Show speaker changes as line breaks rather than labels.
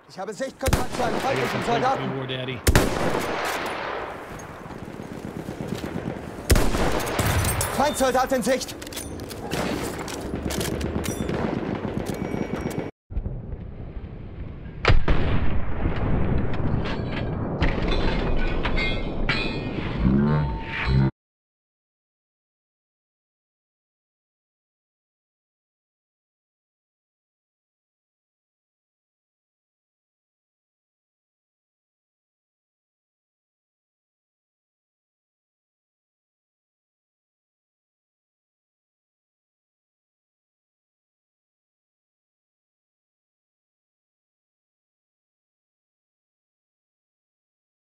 Ich habe Sichtkontakt zu einem feindlichen Soldaten.
Daddy.
Feindsoldat in Sicht.